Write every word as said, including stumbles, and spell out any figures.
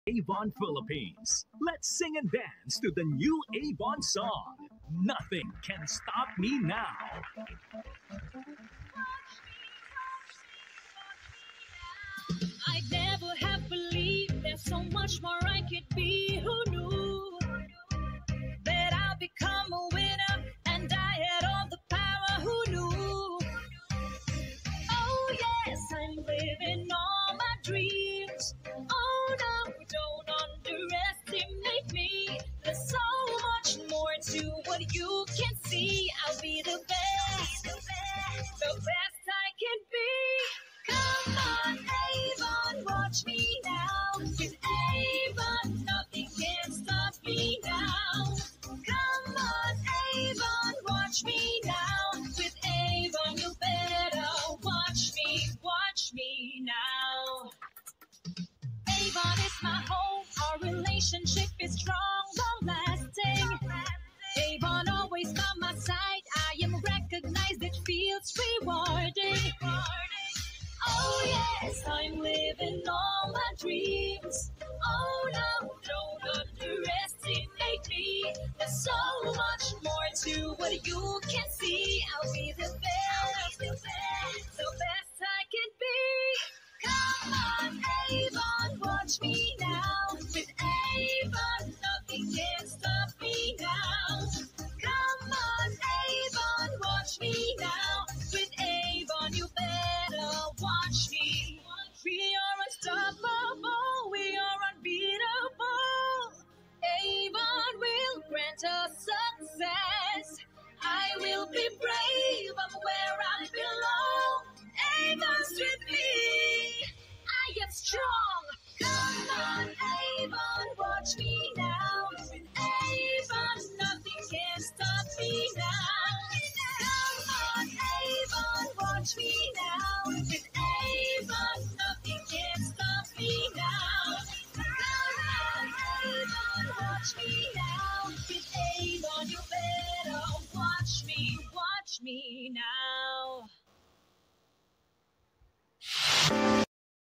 Avon Philippines. Let's sing and dance to the new Avon song. Nothing can stop me now. I'd never have believed there's so much more I could be. Who knew that I'll become a winner and I had all the power? Who knew? Oh yes, I'm living all my dreams. Oh no, don't underestimate me. There's so much more to what you can see. I'll be the best, the best, the best I can be. Come on, Avon, watch me now. With Avon, nothing can stop me now. Come on, Avon, watch me now. With Avon, you better watch me, watch me now. Avon is my home, our relationship is strong, long-lasting. Avon always by my side, I am recognized, it feels rewarding. Oh yes, I'm living all my dreams. Oh no, don't underestimate me. There's so much more to what you can see. I'll be the best, the best, the best I can be. Come on, Avon, watch me now. With Avon, nothing can stop me now. Come on, Avon, watch me now. With Avon, you better watch me. We are unstoppable, we are unbeatable. Avon will grant us success. I will be brave, I'm where I belong. Avon's with me, I am strong. Come on, Avon, watch me now. With Avon, nothing can stop me now. Come on, Avon, watch me now. With Avon, nothing can stop me now. Come on, Avon, watch me now. With Avon, you better watch me, watch me now.